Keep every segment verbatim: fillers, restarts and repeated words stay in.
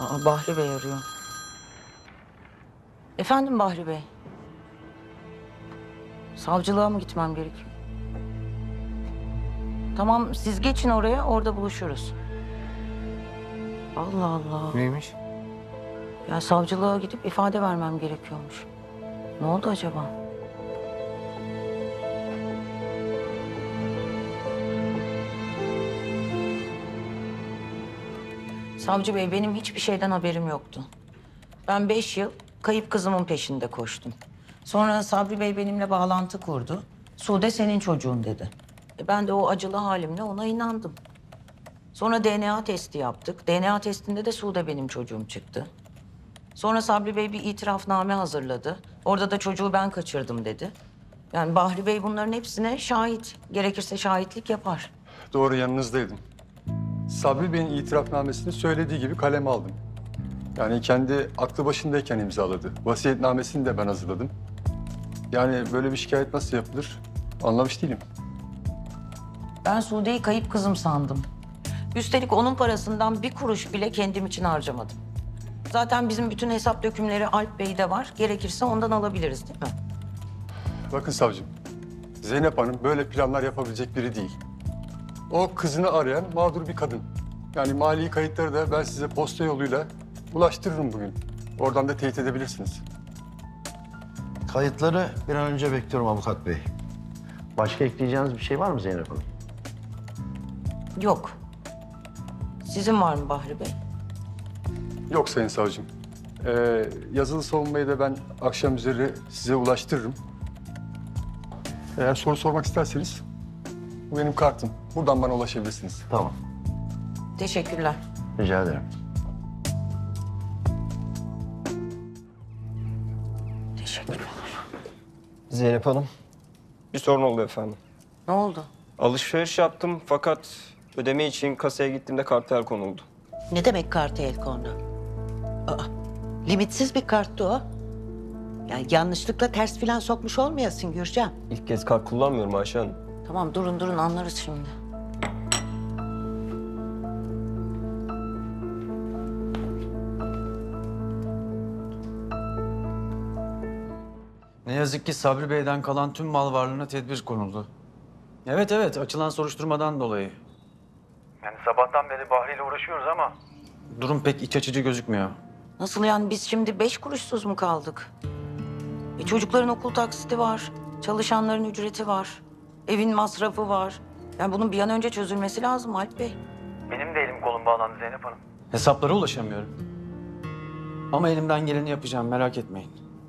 Aa, Bahri Bey arıyor. Efendim Bahri Bey? Savcılığa mı gitmem gerekiyor? Tamam, siz geçin oraya, orada buluşuruz. Allah Allah. Neymiş? Ya savcılığa gidip ifade vermem gerekiyormuş. Ne oldu acaba? Savcı Bey, benim hiçbir şeyden haberim yoktu. Ben beş yıl kayıp kızımın peşinde koştum. Sonra Sabri Bey benimle bağlantı kurdu. Sude senin çocuğun dedi. E ben de o acılı halimle ona inandım. Sonra D N A testi yaptık. D N A testinde de Sude benim çocuğum çıktı. Sonra Sabri Bey bir itirafname hazırladı. Orada da çocuğu ben kaçırdım dedi. Yani Bahri Bey bunların hepsine şahit. Gerekirse şahitlik yapar. Doğru, yanınızdaydım. Sabri Bey'in itirafnamesini söylediği gibi kaleme aldım. Yani kendi aklı başındayken imzaladı. Vasiyetnamesini de ben hazırladım. Yani böyle bir şikayet nasıl yapılır anlamış değilim. Ben Sude'yi kayıp kızım sandım. Üstelik onun parasından bir kuruş bile kendim için harcamadım. Zaten bizim bütün hesap dökümleri Alp Bey'de var. Gerekirse ondan alabiliriz değil mi? Bakın savcım, Zeynep Hanım böyle planlar yapabilecek biri değil. O kızını arayan mağdur bir kadın. Yani mali kayıtları da ben size posta yoluyla ulaştırırım bugün. Oradan da teyit edebilirsiniz. Kayıtları bir an önce bekliyorum avukat bey. Başka ekleyeceğiniz bir şey var mı Zeynep Hanım? Yok. Sizin var mı Bahri Bey? Yok sayın savcım. Ee, yazılı savunmayı da ben akşam üzeri size ulaştırırım. Eğer soru sormak isterseniz bu benim kartım. Buradan bana ulaşabilirsiniz. Tamam. Teşekkürler. Rica ederim. Teşekkürler. Zeynep Hanım, bir sorun oldu efendim. Ne oldu? Alışveriş yaptım fakat ödeme için kasaya gittiğimde kartı el konuldu. Ne demek kartı el kondu? Aa, limitsiz bir karttı o. Yani yanlışlıkla ters filan sokmuş olmayasın Gürcan. İlk kez kart kullanmıyorum Ayşe Hanım. Tamam durun durun anlarız şimdi. Ne yazık ki Sabri Bey'den kalan tüm mal varlığına tedbir konuldu. Evet evet, açılan soruşturmadan dolayı. Yani sabahtan beri Bahri ile uğraşıyoruz ama durum pek iç açıcı gözükmüyor. Nasıl yani, biz şimdi beş kuruşsuz mu kaldık? E çocukların okul taksiti var, çalışanların ücreti var, evin masrafı var. Yani bunun bir an önce çözülmesi lazım Alp Bey. Benim de elim kolum bağlandı Zeynep Hanım. Hesaplara ulaşamıyorum. Ama elimden geleni yapacağım, merak etmeyin.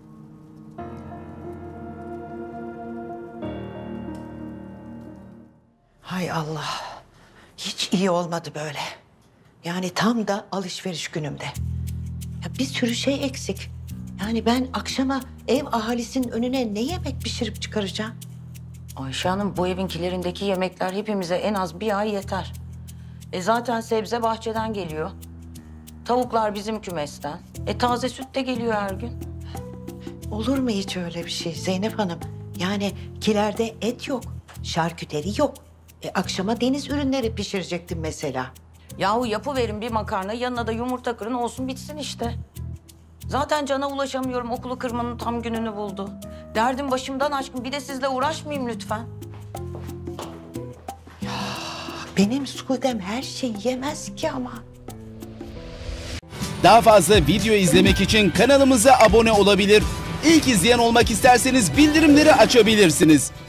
Hay Allah. Hiç iyi olmadı böyle. Yani tam da alışveriş günümde. Ya bir sürü şey eksik. Yani ben akşama ev ahalisinin önüne ne yemek pişirip çıkaracağım? Ayşe Hanım, bu evinkilerindeki yemekler hepimize en az bir ay yeter. E zaten sebze bahçeden geliyor. Tavuklar bizim kümesten. E taze süt de geliyor her gün. Olur mu hiç öyle bir şey Zeynep Hanım? Yani kilerde et yok, şarküteri yok. E, akşama deniz ürünleri pişirecektim mesela. Yahu yapıverin bir makarna, yanına da yumurta kırın, olsun bitsin işte. Zaten Can'a ulaşamıyorum, okulu kırmanın tam gününü buldu. Derdim başımdan aşkın, bir de sizle uğraşmayayım lütfen. Benim Sudem her şeyi yemez ki ama. Daha fazla video izlemek için kanalımıza abone olabilir. İlk izleyen olmak isterseniz bildirimleri açabilirsiniz.